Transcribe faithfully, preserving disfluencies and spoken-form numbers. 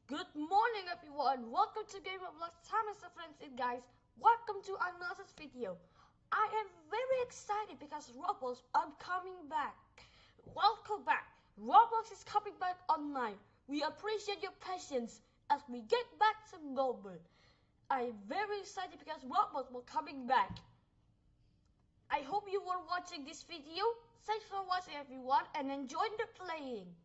Good morning everyone, welcome to Game Roblox. Time is friends and guys, welcome to another video. I am very excited because Roblox are coming back. Welcome back. Roblox is coming back online. We appreciate your patience as we get back to normal. I am very excited because Roblox will coming back. I hope you were watching this video. Thanks for watching everyone and enjoy the playing.